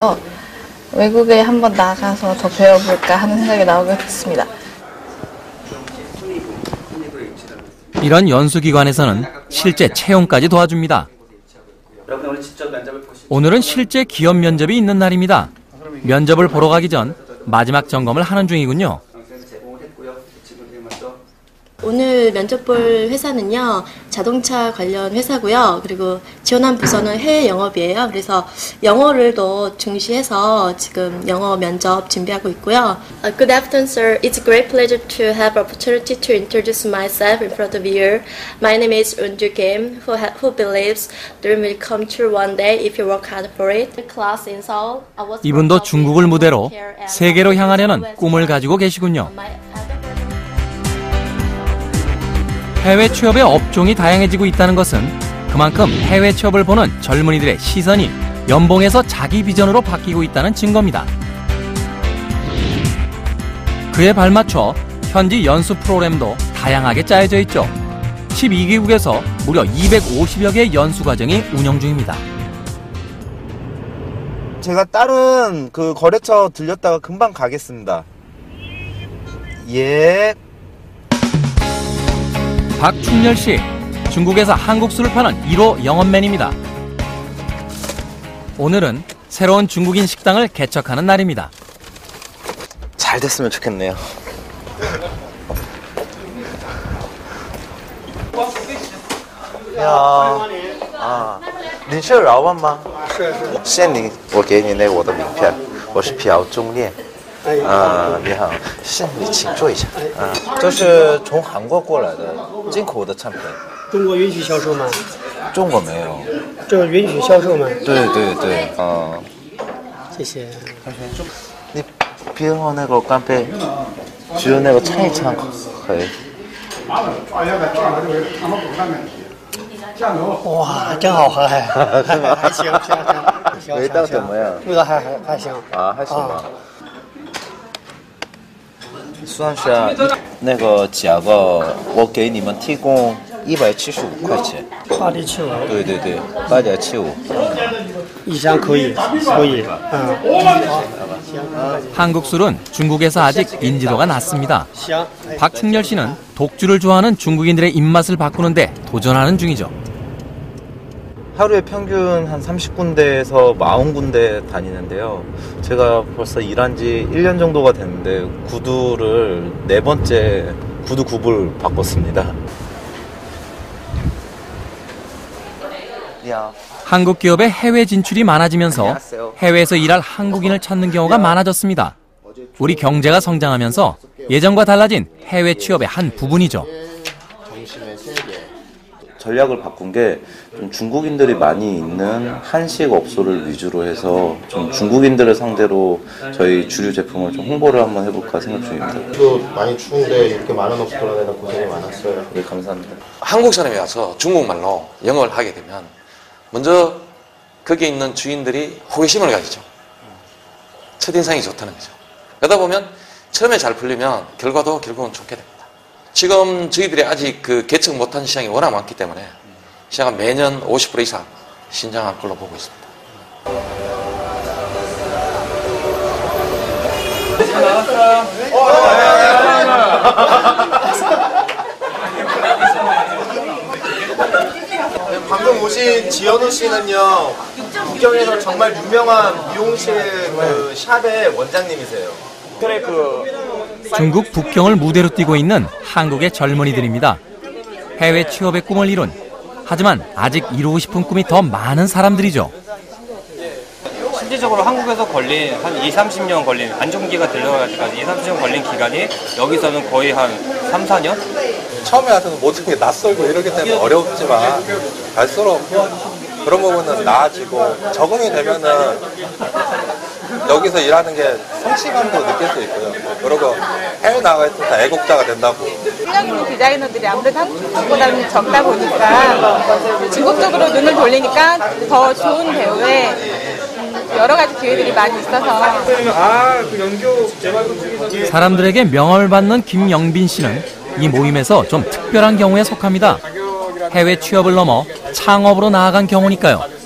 외국에 한번 나가서 더 배워볼까 하는 생각이 나오게 됐습니다. 이런 연수기관에서는 실제 채용까지 도와줍니다. 오늘은 실제 기업 면접이 있는 날입니다. 면접을 보러 가기 전 마지막 점검을 하는 중이군요. 오늘 면접 볼 회사는요, 자동차 관련 회사고요. 그리고 지원한 부서는 해외 영업이에요. 그래서 영어를 더 중시해서 지금 영어 면접 준비하고 있고요. Good afternoon, sir. It's a great pleasure to have opportunity to introduce myself in front of you. My name is Unju Kim, who believes dream will come true one day if you work hard for it. Class in Seoul. 이분도 중국을 무대로 세계로 향하려는 꿈을 가지고 계시군요. 해외 취업의 업종이 다양해지고 있다는 것은 그만큼 해외 취업을 보는 젊은이들의 시선이 연봉에서 자기 비전으로 바뀌고 있다는 증거입니다. 그에 발맞춰 현지 연수 프로그램도 다양하게 짜여져 있죠. 12개국에서 무려 250여 개의 연수 과정이 운영 중입니다. 제가 다른 그 거래처 들렸다가 금방 가겠습니다. 예. 박충렬 씨, 중국에서 한국술을 파는 1호 영업맨입니다. 오늘은 새로운 중국인 식당을 개척하는 날입니다. 잘 됐으면 좋겠네요. 야, 你是老板吗？现你我给你那我的名片，我是朴忠烈。你好，你请坐一下。这是从韩国过来的进口的产品。 中国允许销售吗？ 中国没有。 这允许销售吗？ 对对对， 谢谢。 你别后那个干杯，只有那个菜餐可以。 哇，真好喝还行， 味道怎么样？ 味道还行。 还行吧。算是啊，那个价格我给你们提供175块钱。 8.75。 对对对，8.75。 一箱可以。 한국 술은 중국에서 아직 인지도가 낮습니다. 박충렬 씨는 독주를 좋아하는 중국인들의 입맛을 바꾸는데 도전하는 중이죠. 하루에 평균 한 30군데에서 40군데 다니는데요. 제가 벌써 일한 지 1년 정도가 됐는데 구두를 4번째 구두 굽을 바꿨습니다. 한국 기업의 해외 진출이 많아지면서 해외에서 일할 한국인을 찾는 경우가 많아졌습니다. 우리 경제가 성장하면서 예전과 달라진 해외 취업의 한 부분이죠. 전략을 바꾼 게 좀 중국인들이 많이 있는 한식 업소를 위주로 해서 좀 중국인들을 상대로 저희 주류 제품을 좀 홍보를 한번 해볼까 생각 중입니다. 또 많이 추운데 이렇게 많은 업소 돌아다니다 고생이 많았어요. 네, 감사합니다. 한국 사람이 와서 중국말로 영어를 하게 되면 먼저 거기에 있는 주인들이 호기심을 가지죠. 첫인상이 좋다는 거죠. 그러다 보면 처음에 잘 풀리면 결과도 결국은 좋게 됩니다. 지금 저희들이 아직 그 개척 못한 시장이 워낙 많기 때문에 시장은 매년 50% 이상 신장할 걸로 보고 있습니다. 방금 오신 지현우 씨는요, 북경에서 정말 유명한 미용실 그 샵의 원장님이세요. 중국 북경을 무대로 띄고 있는 한국의 젊은이들입니다. 해외 취업의 꿈을 이룬, 하지만 아직 이루고 싶은 꿈이 더 많은 사람들이죠. 실질적으로 한국에서 걸린 한 20-30년 걸린 안정기가 들려갈 때까지 20-30년 걸린 기간이 여기서는 거의 한 3-4년? 처음에 와서는 모든 게 낯설고 이러기 때문에 어렵지만 갈수록 그런 부분은 나아지고 적응이 되면은 여기서 일하는 게 성취감도 느낄 수 있고요. 그리고 해외 나가서 다 애국자가 된다고. 실력 있는 디자이너들이 아무래도 한국보다는 적다 보니까 중국 쪽으로 눈을 돌리니까 더 좋은 배우에 여러 가지 기회들이 많이 있어서. 사람들에게 명함을 받는 김영빈 씨는 이 모임에서 좀 특별한 경우에 속합니다. 해외 취업을 넘어 창업으로 나아간 경우니까요.